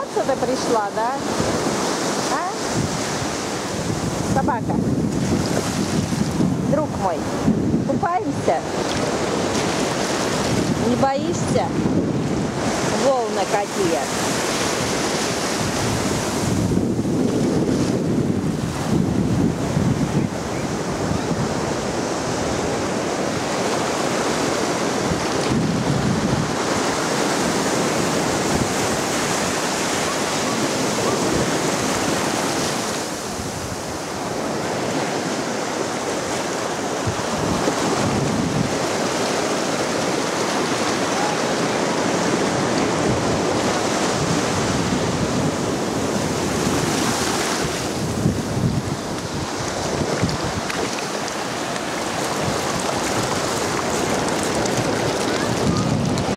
Купаться ты пришла, да? А? Собака. Друг мой, купаемся? Не боишься? Волны какие.